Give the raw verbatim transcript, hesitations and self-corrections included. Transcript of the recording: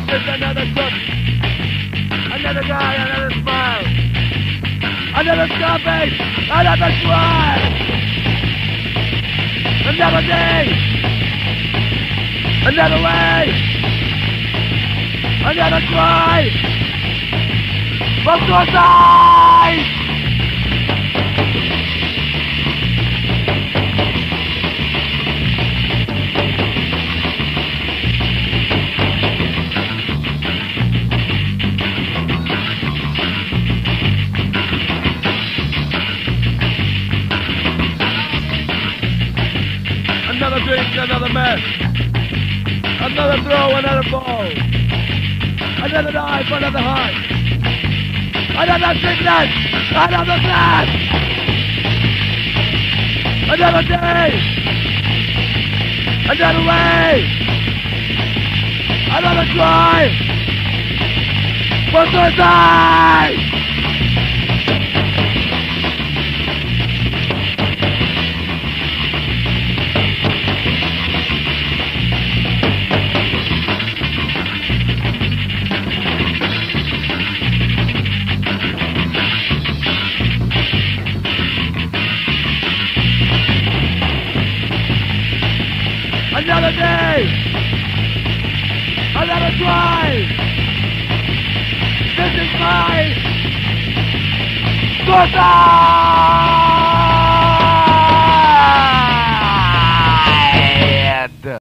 Just another cook, another guy, another smile, another scarface, another try, another day, another way, another try, for suicide! Another drink, another mess. Another throw, another ball. Another knife, another heart. Another sickness, another death. Another day. Another way. Another try. For suicide! Another day! Another try! This is my suicide!